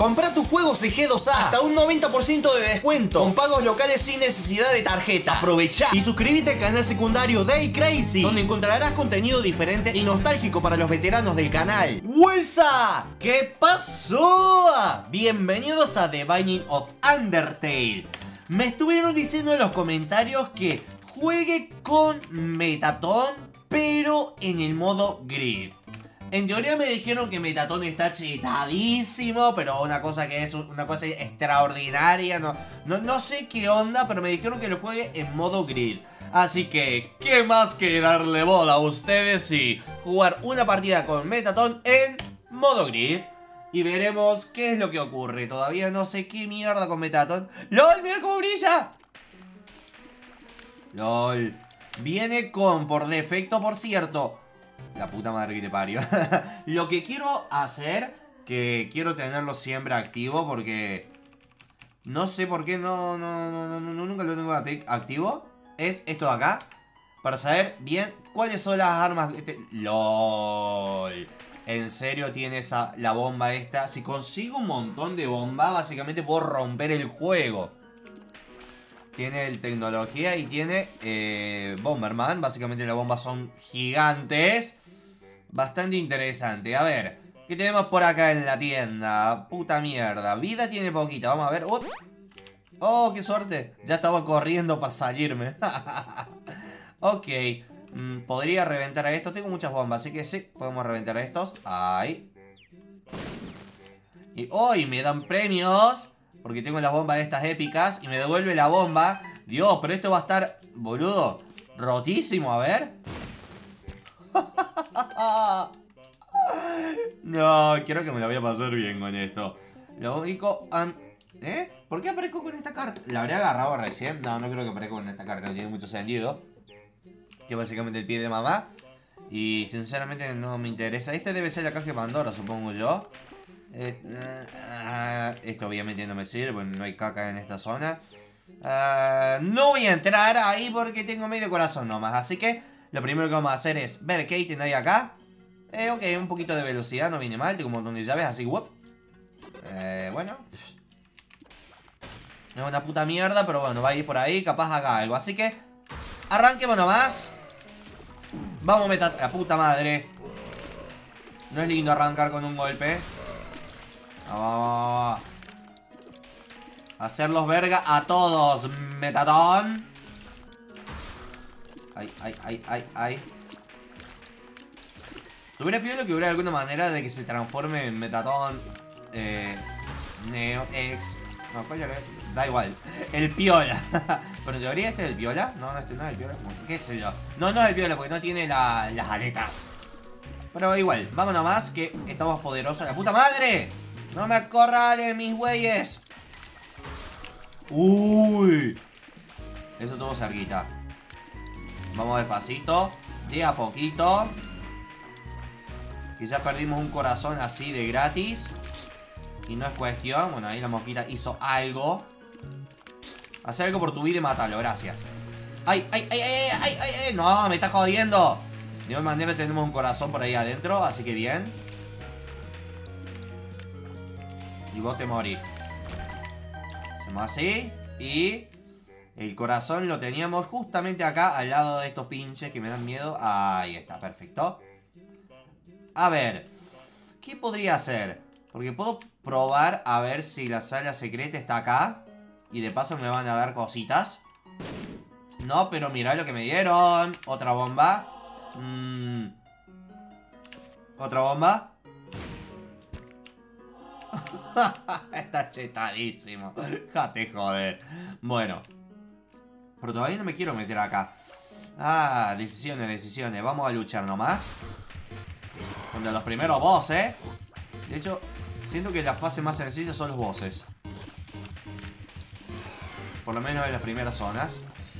Comprá tus juegos en G2A hasta un 90% de descuento con pagos locales sin necesidad de tarjeta. Aprovechá y suscríbete al canal secundario Day Crazy, donde encontrarás contenido diferente y nostálgico para los veteranos del canal. ¡Huesa! ¿Qué pasó? Bienvenidos a The Binding of Undertale. Me estuvieron diciendo en los comentarios que juegue con Mettaton, pero en el modo Grid. En teoría me dijeron que Mettaton está chetadísimo, pero una cosa que es una cosa extraordinaria. No sé qué onda, pero me dijeron que lo juegue en modo Grid. Así que, ¿qué más que darle bola a ustedes y jugar una partida con Mettaton en modo Grid? Y veremos qué es lo que ocurre. Todavía no sé qué mierda con Mettaton. ¡Lol! ¡Mira cómo brilla! ¡Lol! Viene con, por defecto, por cierto... La puta madre que te parió. Lo que quiero hacer, que quiero tenerlo siempre activo, porque no sé por qué nunca lo tengo activo, es esto de acá, para saber bien cuáles son las armas. LOL. En serio tiene la bomba esta. Si consigo un montón de bomba, básicamente puedo romper el juego. Tiene el tecnología y tiene Bomberman. Básicamente las bombas son gigantes. Bastante interesante. A ver, ¿qué tenemos por acá en la tienda? Puta mierda. Vida tiene poquita. Vamos a ver. ¡Oh, qué suerte! Ya estaba corriendo para salirme. Ok. Podría reventar a esto. Tengo muchas bombas, así que sí, podemos reventar a estos. Ahí. Y hoy me dan premios, porque tengo las bombas estas épicas. Y me devuelve la bomba. Dios, pero esto va a estar, boludo, rotísimo, a ver. No, quiero que me la voy a pasar bien con esto. Lo único... ¿Por qué aparezco con esta carta? ¿La habría agarrado recién? No creo que aparezca con esta carta. No tiene mucho sentido. Que es básicamente el pie de mamá. Y sinceramente no me interesa. Este debe ser la caja de Pandora, supongo yo. Esto obviamente no me sirve, porque no hay caca en esta zona. No voy a entrar ahí porque tengo medio corazón nomás. Así que lo primero que vamos a hacer es ver qué ítem hay acá. Ok, un poquito de velocidad, no viene mal. Tengo un montón de llaves, así que bueno. Es una puta mierda, pero bueno, va a ir por ahí. Capaz haga algo, así que arranquemos nomás. Vamos a meter la puta madre. No es lindo arrancar con un golpe. Oh. Hacerlos verga a todos, Mettaton. Ay. Tuviera pedido que hubiera alguna manera de que se transforme en Mettaton, Neo, X. No, ¿cuál era? Da igual. El Piola. Pero en teoría este es el Piola. No, este no es el Piola. ¿Qué sé yo? No es el Piola porque no tiene las aletas. Pero igual, vamos nomás que estamos poderosos. ¡La puta madre! ¡No me acorralen, mis güeyes! ¡Uy! Eso tuvo cerquita. Vamos despacito, de a poquito. Que ya perdimos un corazón así de gratis. Y no es cuestión. Bueno, ahí la mosquita hizo algo. Hace algo por tu vida y mátalo, gracias. ¡Ay! ¡No, me está jodiendo! De igual manera tenemos un corazón por ahí adentro, así que bien. Y vos te morís. Hacemos así. Y el corazón lo teníamos justamente acá, al lado de estos pinches que me dan miedo. Ahí está, perfecto. A ver, ¿qué podría hacer? Porque puedo probar a ver si la sala secreta está acá. Y de paso me van a dar cositas. No, pero mirá lo que me dieron. Otra bomba. Otra bomba. Está chetadísimo. Jate joder. Bueno, pero todavía no me quiero meter acá. Decisiones. Vamos a luchar nomás contra los primeros bosses. De hecho, siento que la fase más sencilla son los bosses. Por lo menos en las primeras zonas.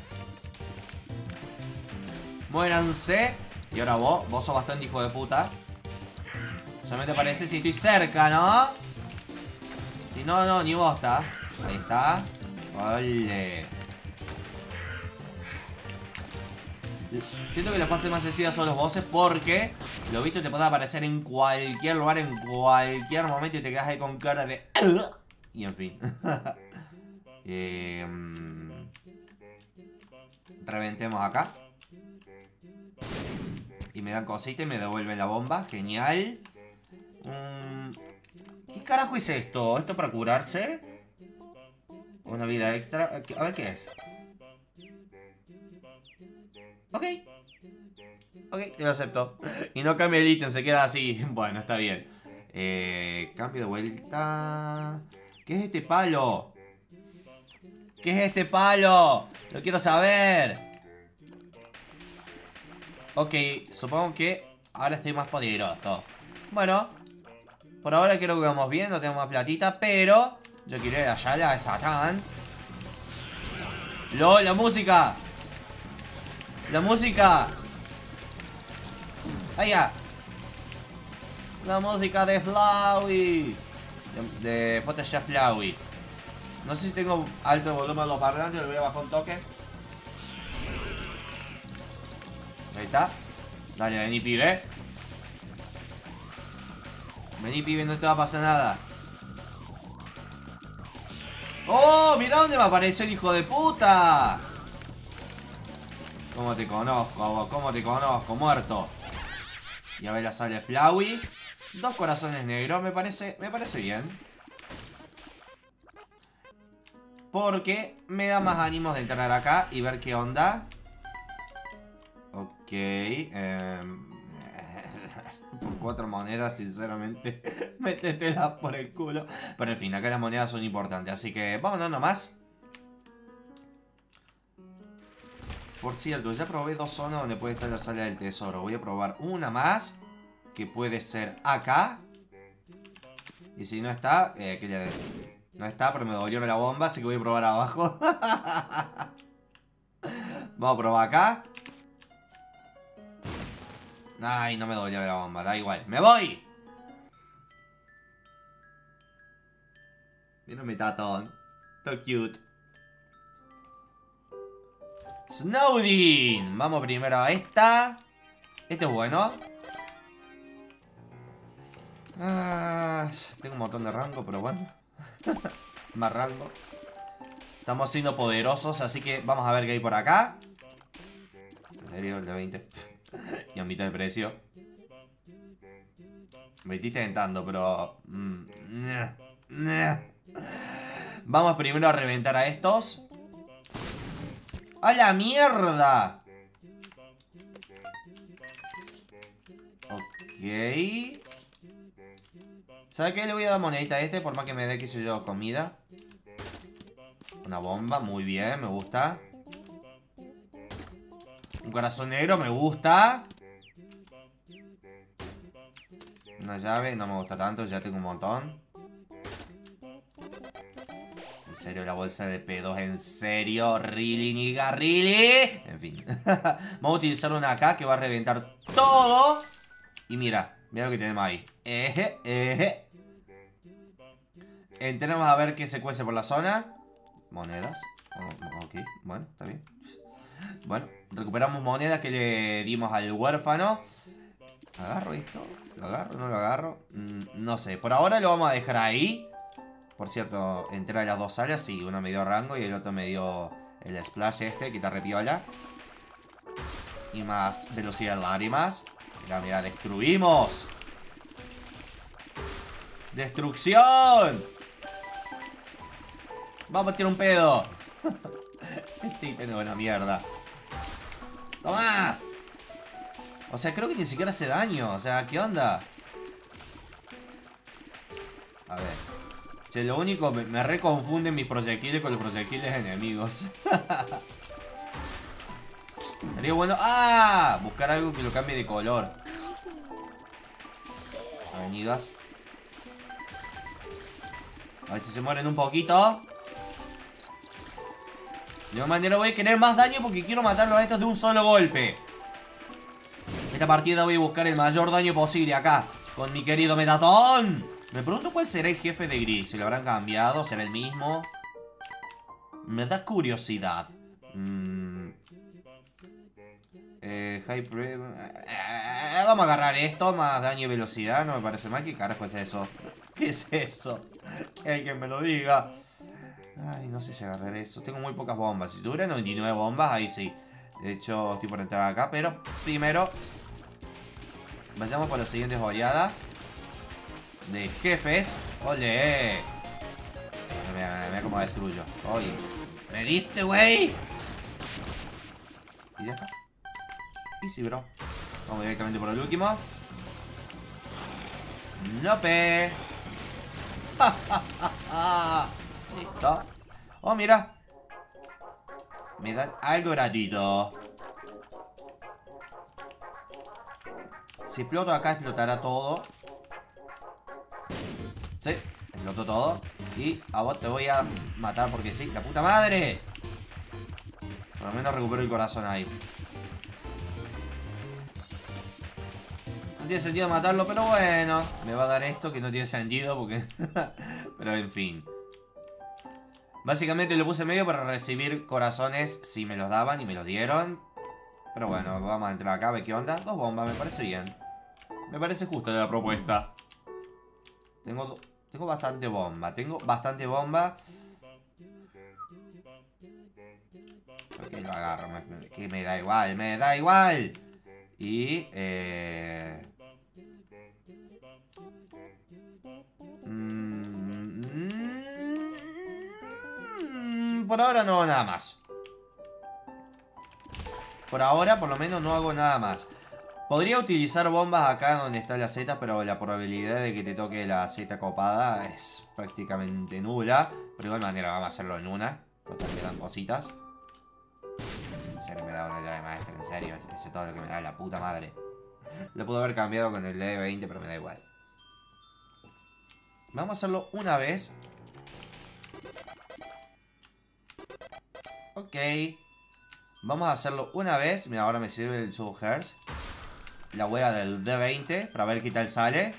Muéranse. Y ahora vos sos bastante hijo de puta. Solamente aparece si estoy cerca, ¿no? Si no, ni bosta. Ahí está. Vale. Siento que las fases más sencillas son los bosses porque lo visto te puede aparecer en cualquier lugar, en cualquier momento y te quedas ahí con cara de... Y en fin. Reventemos acá. Y me dan cosita y me devuelven la bomba. Genial. ¿Qué carajo es esto? ¿Esto para curarse? Una vida extra. A ver qué es. Ok. Ok, lo acepto. Y no cambia el ítem, se queda así. Bueno, está bien. Cambio de vuelta. ¿Qué es este palo? ¿Qué es este palo? Lo quiero saber. Ok, supongo que ahora estoy más poderoso. Bueno, por ahora creo que vamos bien, no tenemos más platita, pero yo quiero ir allá a la Satán. ¡Lol, la música! ¡La música! ¡Allá! La música de Flowey. De Photoshop Flowey. No sé si tengo alto volumen de los parlantes, lo voy a bajar un toque. Ahí está. Dale, vení, pibe. Vení, pibe, no te va a pasar nada. ¡Oh! Mirá dónde me apareció el hijo de puta. ¿Cómo te conozco? ¿Cómo te conozco? Muerto. Y a ver la sale Flowey. 2 corazones negros, me parece bien. Porque me da más ánimos de entrar acá y ver qué onda. Ok. Por 4 monedas, sinceramente. Métetelas por el culo. Pero en fin, acá las monedas son importantes. Así que vámonos nomás. Por cierto, ya probé 2 zonas donde puede estar la sala del tesoro. Voy a probar una más. Que puede ser acá. Y si no está, que ya no está, pero me dolió la bomba. Así que voy a probar abajo. Vamos a probar acá. Ay, no me dolió la bomba, da igual. ¡Me voy! Mira mi tatón. So cute. Snowdin. Vamos primero a esta. Este es bueno. Tengo un montón de rango, pero bueno. Más rango. Estamos siendo poderosos, así que vamos a ver qué hay por acá. En serio, el de 20. Y a mitad de precio. Me estoy tentando, pero... Vamos primero a reventar a estos. ¡A la mierda! Ok. ¿Sabe qué? Le voy a dar monedita a este, por más que me dé, qué sé yo, comida. Una bomba, muy bien, me gusta. Un corazón negro, me gusta. Una llave, no me gusta tanto, ya tengo un montón. En serio, la bolsa de pedos, en serio, really, nigga, really. En fin. Vamos a utilizar una acá que va a reventar todo. Y mira, mira lo que tenemos ahí. Entremos a ver qué se cuece por la zona. Monedas. Ok, bueno, está bien. Bueno, recuperamos monedas que le dimos al huérfano. ¿Agarro esto? ¿Lo agarro? ¿No lo agarro? No sé, por ahora lo vamos a dejar ahí. Por cierto, entré a las 2 salas. Sí, uno me dio rango y el otro me dio el splash este, que está repiola. Y más velocidad de lágrimas. Mira, mira, destruimos. ¡Destrucción! Vamos a tirar un pedo. Este ítem es una mierda. ¡Toma! O sea, creo que ni siquiera hace daño. O sea, ¿qué onda? A ver. Che, lo único, me reconfunden mis proyectiles con los proyectiles enemigos. Sería bueno... ¡Ah! Buscar algo que lo cambie de color. Avenidas. A ver si se mueren un poquito. De alguna manera voy a querer más daño porque quiero matarlos a estos de un solo golpe. Esta partida voy a buscar el mayor daño posible acá, con mi querido Metatón. Me pregunto cuál será el jefe de Gris. Si lo habrán cambiado, será el mismo. Me da curiosidad. Vamos a agarrar esto, más daño y velocidad. No me parece mal. ¿Qué carajo es eso? ¿Qué es eso? Que alguien me lo diga. Ay, no sé si agarrar eso. Tengo muy pocas bombas. Si tuviera 99 bombas, ahí sí. De hecho, estoy por entrar acá. Pero primero, vayamos por las siguientes oleadas de jefes. ¡Ole! Mira cómo destruyo. Oye, ¿me diste, güey? ¿Y ya está? Easy, bro. Vamos directamente por el último. ¡Nope! Listo. Oh, mira. Me dan algo gratuito. Si exploto acá, explotará todo. Sí, explotó todo. Y a vos te voy a matar porque sí. ¡La puta madre! Por lo menos recupero el corazón ahí. No tiene sentido matarlo, pero bueno. Me va a dar esto que no tiene sentido porque... Pero en fin. Básicamente lo puse en medio para recibir corazones si me los daban y me los dieron. Pero bueno, vamos a entrar acá a ver qué onda. 2 bombas, me parece bien. Me parece justa la propuesta. Tengo bastante bomba. Tengo bastante bomba. Ok, lo agarro. Que me da igual, me da igual. Y... por ahora no hago nada más. Por ahora, por lo menos, no hago nada más. Podría utilizar bombas acá donde está la Z, pero la probabilidad de que te toque la Z copada es prácticamente nula. Pero de igual manera vamos a hacerlo en una. Total, me dan cositas. En serio me da una llave maestra, en serio. Eso es todo lo que me da la puta madre. Lo puedo haber cambiado con el D20, pero me da igual. Vamos a hacerlo una vez. Ok. Vamos a hacerlo una vez. Mira, ahora me sirve el 2 Hz. La hueá del D20 para ver qué tal sale.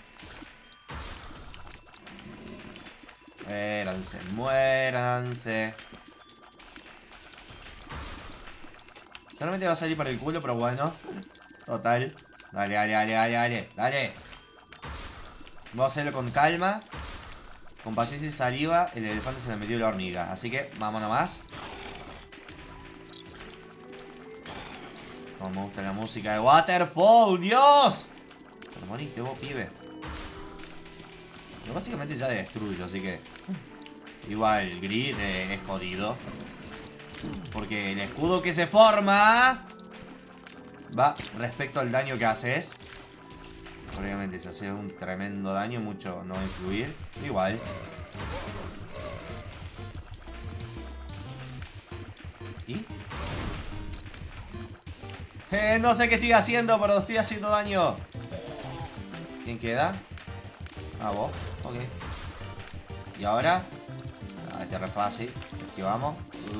Muéranse, muéranse. Solamente va a salir para el culo, pero bueno. Total. Dale, dale, dale, dale, dale. Dale. Vamos a hacerlo con calma. Con paciencia y saliva. El elefante se le metió la hormiga. Así que vamos nomás. Como me gusta la música de Waterfall. ¡Dios! Pero moriste vos, pibe. Yo básicamente ya destruyo, así que... Igual el grid es jodido. Porque el escudo que se forma va respecto al daño que haces. Obviamente si haces un tremendo daño, mucho no va a influir. Igual. ¿Y? No sé qué estoy haciendo, pero estoy haciendo daño. ¿Quién queda? Ah, vos. Ok. Y ahora... este es re fácil. Esquivamos.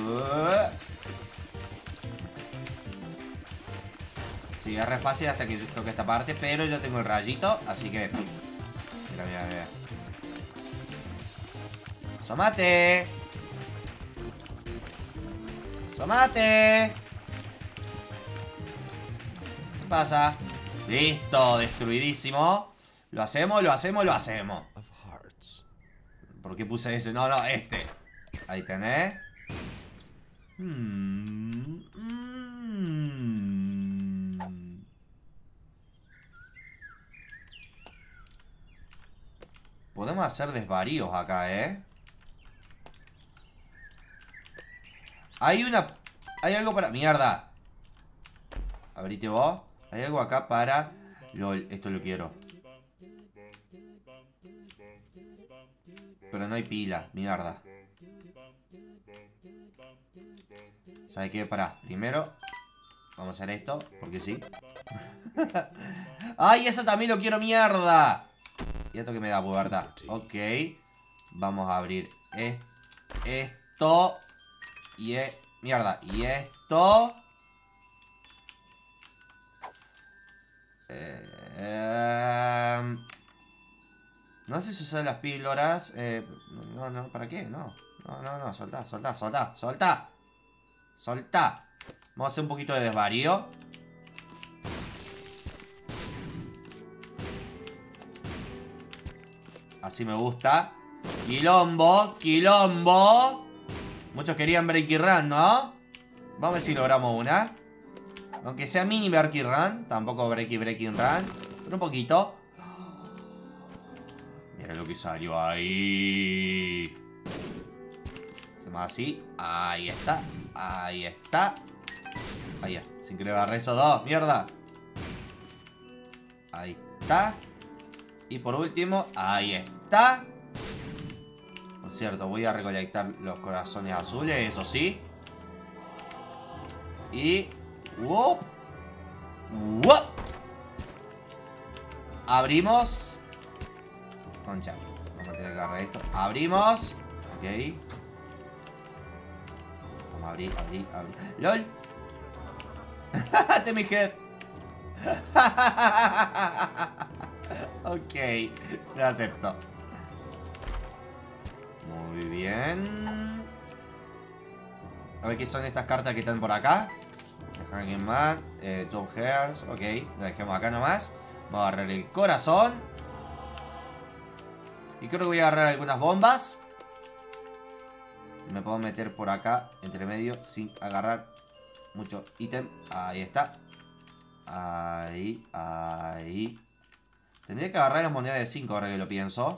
Sí, es re fácil hasta que toque esta parte. Pero yo tengo el rayito, así que... Mira, mira, mira. ¡Asómate! ¡Asómate! ¿Qué pasa? Listo, destruidísimo. Lo hacemos, lo hacemos, lo hacemos. ¿Por qué puse ese? No, no, este. Ahí tenés. Podemos hacer desvaríos acá, ¿eh? Hay una... Hay algo para... ¡Mierda! Abrite vos. Hay algo acá para... LOL, esto lo quiero. Pero no hay pila, mierda. ¿Sabes qué? Pará, primero vamos a hacer esto, porque sí. ¡Ay, eso también lo quiero, mierda! ¿Y esto que me da, pubertad? Ok. Vamos a abrir esto. Y mierda, y esto. No sé si usar las píldoras. No, no, ¿para qué? No. No, no, no, soltá, soltá, soltá, soltá. Soltá. Vamos a hacer un poquito de desvarío. Así me gusta. Quilombo, quilombo. Muchos querían Breaky Run, ¿no? Vamos a ver si logramos una. Aunque sea mini Breaky Run. Tampoco Breaking Run. Pero un poquito. Mira lo que salió ahí. Hacemos así. Ahí está. Ahí está. Ahí ya. Sin que le agarre esos dos. Mierda. Ahí está. Y por último, ahí está. Por cierto, voy a recolectar los corazones azules, eso sí. Y... ¡Wop! ¡Wop! Abrimos. Concha. Vamos a tener que agarrar esto. Abrimos. Ok. Vamos a abrir, abrir, abrir. ¡Lol! ¡Te mi head! Ok. Lo acepto. Muy bien. A ver qué son estas cartas que están por acá. Hanging Man, Top Hairs. Ok, lo dejemos acá nomás. Vamos a agarrar el corazón. Y creo que voy a agarrar algunas bombas. Me puedo meter por acá, entre medio, sin agarrar mucho ítem. Ahí está. Ahí, ahí. Tendría que agarrar las monedas de 5 ahora que lo pienso.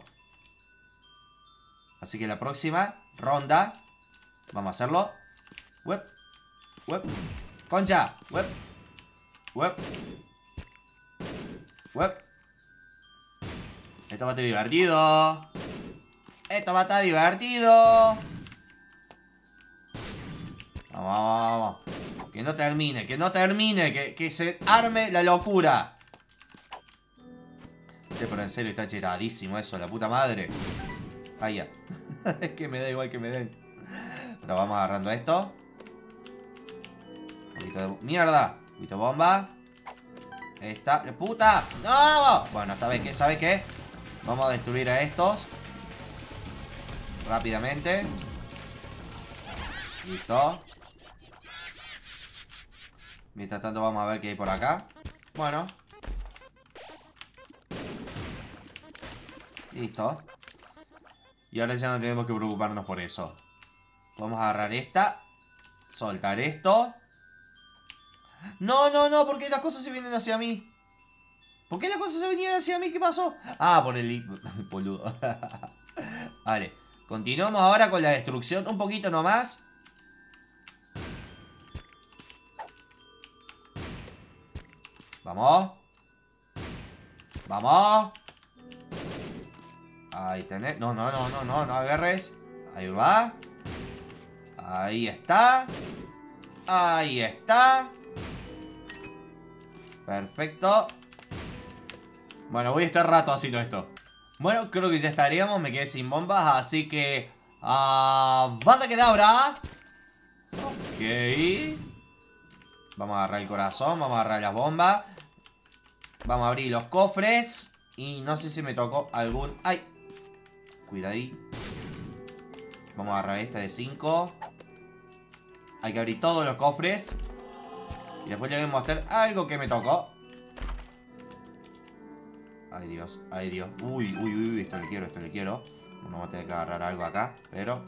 Así que la próxima ronda vamos a hacerlo. Web. Web. Concha. Web. Web. Web. Esto va a estar divertido. Esto va a estar divertido. Vamos, vamos, vamos. Que no termine, que no termine. Que se arme la locura. Che, pero en serio está chetadísimo eso, la puta madre. Ahí ya. Es que me da igual que me den. Pero vamos agarrando esto. Un poquito de... ¡Mierda! Un poquito de bomba. Esta... ¡Puta! ¡No! Bueno, esta vez, ¿qué? ¿Sabes qué? Vamos a destruir a estos. Rápidamente. Listo. Mientras tanto vamos a ver qué hay por acá. Bueno. Listo. Y ahora ya no tenemos que preocuparnos por eso. Vamos a agarrar esta. Soltar esto. No, no, no, ¿por qué las cosas se vienen hacia mí? ¿Por qué las cosas se venían hacia mí? ¿Qué pasó? Ah, por el... boludo. Vale. Continuamos ahora con la destrucción. Un poquito nomás. Vamos. Vamos. Ahí tenés. No, no, no, no, no, no agarres. Ahí va. Ahí está. Ahí está. Perfecto. Bueno, voy a estar rato haciendo esto. Bueno, creo que ya estaríamos. Me quedé sin bombas, así que... ¡Banda Kedabra! Ok. Vamos a agarrar el corazón. Vamos a agarrar las bombas. Vamos a abrir los cofres. Y no sé si me tocó algún... ¡Ay! Cuidadín. Vamos a agarrar esta de 5. Hay que abrir todos los cofres. Y después le voy a mostrar algo que me tocó. Ay Dios, ay Dios. Uy, uy, uy, esto le quiero, esto le quiero. Bueno, vamos a tener que agarrar algo acá, pero...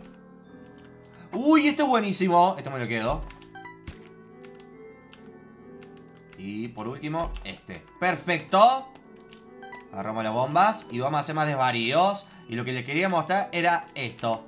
Uy, esto es buenísimo. Esto me lo quedo. Y por último, este. Perfecto. Agarramos las bombas y vamos a hacer más desvaríos. Y lo que les quería mostrar era esto.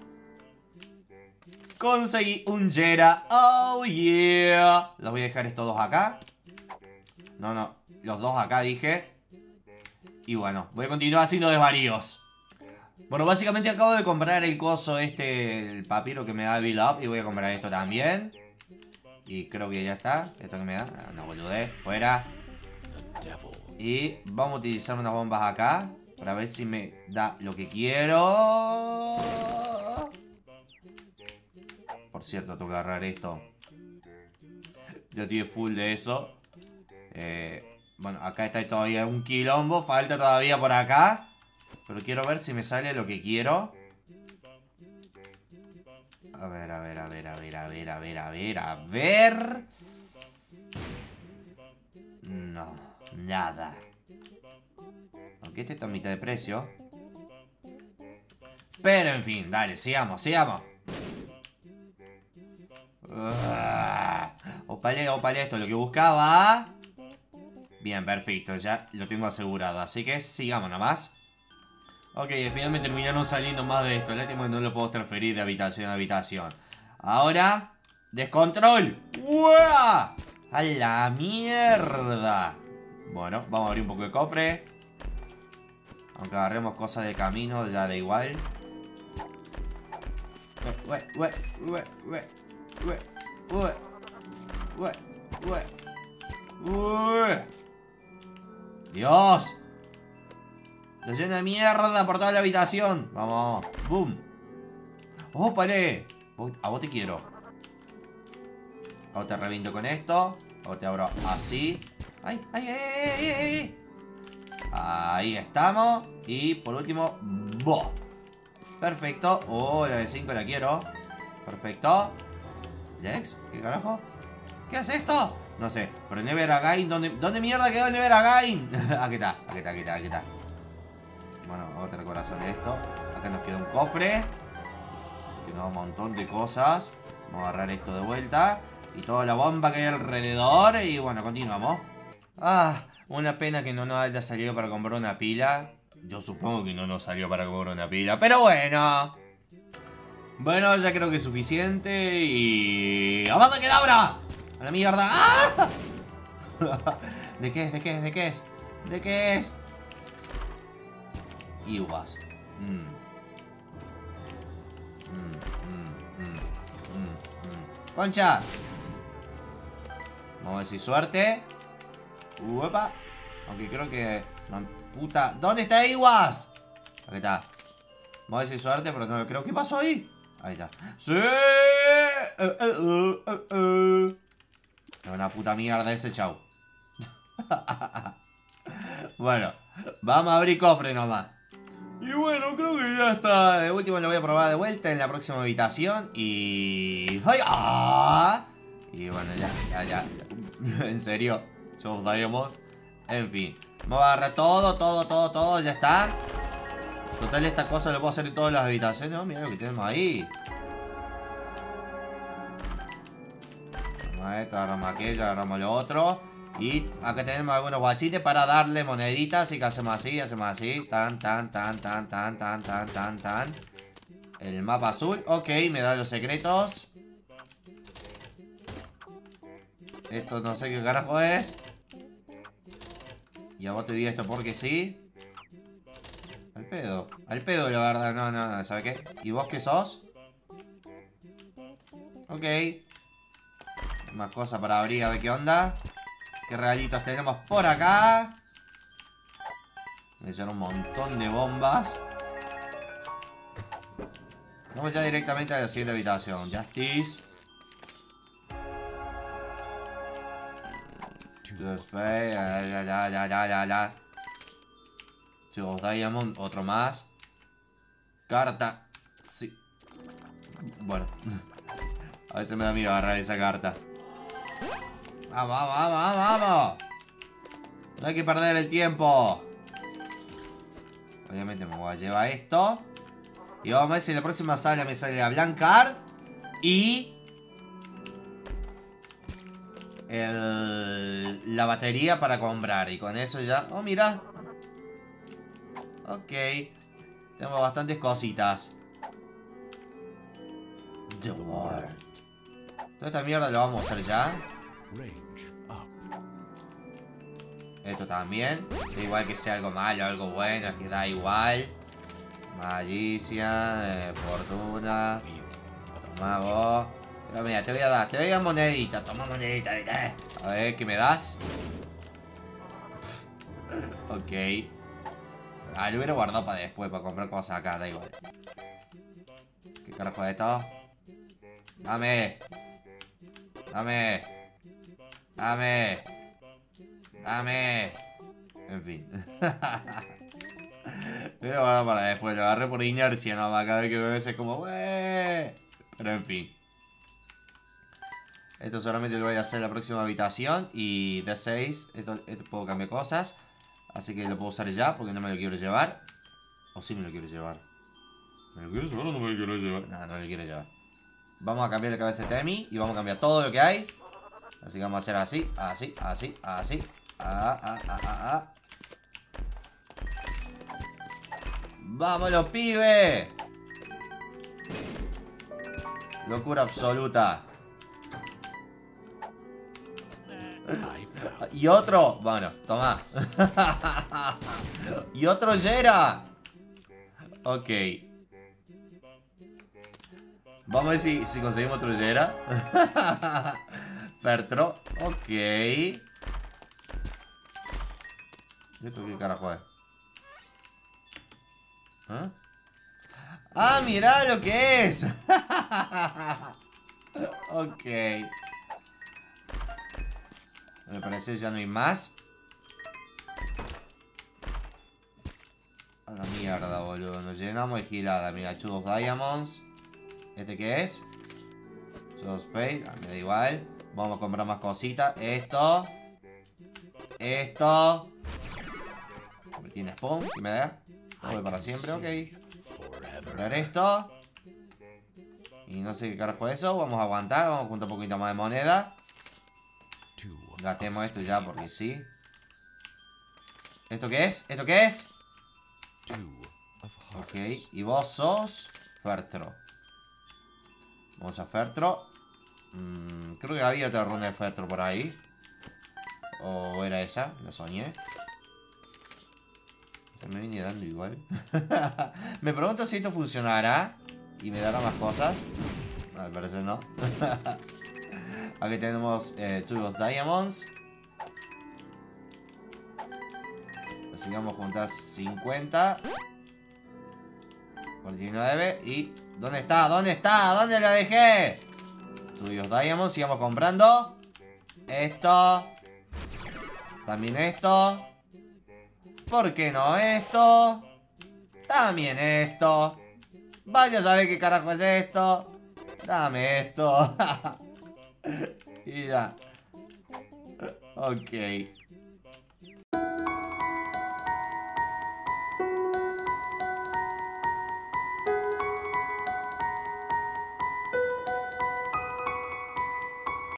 Conseguí un Jera. Oh yeah. Los voy a dejar estos dos acá. No, no. Los dos acá dije. Y bueno, voy a continuar haciendo desvaríos. Bueno, básicamente acabo de comprar el coso este, el papiro que me da Build Up. Y voy a comprar esto también. Y creo que ya está. Esto que me da, no boludez, fuera. Y vamos a utilizar unas bombas acá para ver si me da lo que quiero. Por cierto, tengo que agarrar esto. Yo estoy full de eso. Bueno, acá está todavía un quilombo. Falta todavía por acá. Pero quiero ver si me sale lo que quiero. A ver, a ver, a ver, a ver, a ver, a ver, a ver, a ver. No, nada. Aunque este está a mitad de precio. Pero en fin, dale, sigamos, sigamos. Opale, opale, esto es lo que buscaba. Bien, perfecto, ya lo tengo asegurado. Así que sigamos nomás. Ok, finalmente terminaron saliendo más de esto. Lástima que no lo puedo transferir de habitación a habitación. Ahora, descontrol. ¡Uah! ¡A la mierda! Bueno, vamos a abrir un poco de cofre. Aunque agarremos cosas de camino, ya da igual. ¡Dios! Se llena de mierda por toda la habitación. Vamos, boom. ¡Ópale! A vos te quiero. Ahora te reviento con esto. Ahora te abro así. ¡Ay, ay, ay, ay, ay! Ahí estamos. Y por último, ¡bo! Perfecto. Oh, la de 5 la quiero. Perfecto. ¿Lex? ¿Qué carajo? ¿Qué hace esto? No sé. Pero el Never Again, ¿dónde mierda quedó el Never Again? Aquí está, aquí está, aquí está, aquí está. Bueno, otro corazón de esto. Acá nos queda un cofre. Tiene un montón de cosas. Vamos a agarrar esto de vuelta. Y toda la bomba que hay alrededor. Y bueno, continuamos. Ah, una pena que no nos haya salido para comprar una pila. Yo supongo que no nos salió para comprar una pila. Pero bueno. Bueno, ya creo que es suficiente. Y... ¡Avada Kedavra! ¡A la mierda! ¡Ah! ¿De qué es? ¿De qué es? ¿De qué es? ¿De qué es? Iguas. ¡Concha! Vamos a ver si suerte. ¡Uepa! Aunque creo que... ¡Puta! ¿Dónde está Iguas? Aquí está. Vamos a ver si suerte, pero no creo. ¿Qué pasó ahí? Ahí está. ¡Sí! Es una puta mierda ese, chau. Bueno, vamos a abrir cofre nomás. Y bueno, creo que ya está. De último lo voy a probar de vuelta en la próxima habitación. Y... ¡ay! ¡Ah! Y bueno, ya. En serio, somos Diamonds. En fin, vamos a agarrar todo, ya está. Total, esta cosa lo puedo hacer en todas las habitaciones. Oh, mira lo que tenemos ahí. Agarramos esto, agarramos aquello, agarramos lo otro. Y acá tenemos algunos guachites para darle moneditas. Así que hacemos así, tan. El mapa azul, ok, me da los secretos. Esto no sé qué carajo es. Y a vos te digo esto porque sí. Al pedo la verdad, no, ¿sabes qué? ¿Y vos qué sos? Ok. Más cosas para abrir, a ver qué onda. ¿Qué regalitos tenemos por acá? Me echan un montón de bombas. Vamos ya directamente a la siguiente habitación. Justice. Chicos, Diamond, otro más. Carta. Sí. Bueno. A veces me da miedo agarrar esa carta. ¡Vamos! No hay que perder el tiempo. Obviamente me voy a llevar esto. Y vamos a ver si en la próxima sala me sale la Blank Card. Y... la batería para comprar. Y con eso ya... Oh, mira. Ok. Tenemos bastantes cositas. The World. Toda esta mierda lo vamos a hacer ya. Esto también. Da igual que sea algo malo o algo bueno. Es que da igual. Malicia. Fortuna. Toma vos. Pero mira, te voy a dar monedita. Toma monedita, ¿viste? A ver, ¿qué me das? Ok. Ah, lo hubiera guardado para después, para comprar cosas acá, da igual. ¿Qué carajo es esto? Dame. En fin. Pero bueno, para después. Lo agarré por inercia nomás. Cada vez que veo eso es como... ¡Wee! Pero en fin. Esto solamente lo voy a hacer en la próxima habitación. Y de 6. Esto puedo cambiar cosas. Así que lo puedo usar ya porque no me lo quiero llevar. O sí me lo quiero llevar. ¿Me lo quieres llevar o no me lo quiero llevar? No, no me lo quiero llevar. Vamos a cambiar de cabeza de Temi y vamos a cambiar todo lo que hay. Así que vamos a hacer así, así, así, así. ¡Vámonos, pibe! Locura absoluta. Y otro. Bueno, toma. Y otro Yera. Ok. Vamos a ver si conseguimos otro Yera. Fertro. Ok. ¿Y esto qué carajo es? ¿Ah? ¡Ah, mirá lo que es! Ok. Me parece que ya no hay más. A la mierda, boludo. Nos llenamos de gilada. Mira, Chud of Diamonds. ¿Este qué es? Chud of Space. Me da igual. Vamos a comprar más cositas. Esto. Esto. Tiene spawn. ¿Qué me da? Todo para siempre, ok. Comprar esto. Y no sé qué carajo es eso. Vamos a aguantar. Vamos a juntar un poquito más de moneda. Gastemos esto ya porque sí. ¿Esto qué es? ¿Esto qué es? Ok. Y vos sos Fertro. Vamos a Fertro. Creo que había otra ronda de Fertro por ahí. O era esa. La soñé. Se me viene dando igual. Me pregunto si esto funcionará y me dará más cosas. No, me parece no. Aquí tenemos Churros Diamonds. Así que vamos a juntar 50. 49. Y... ¿dónde está? ¿Dónde está? ¿Dónde la dejé? Churros Diamonds. Sigamos comprando. Esto. También esto. ¿Por qué no esto? También esto. Vaya a saber qué carajo es esto. Dame esto. Y ya. Ok.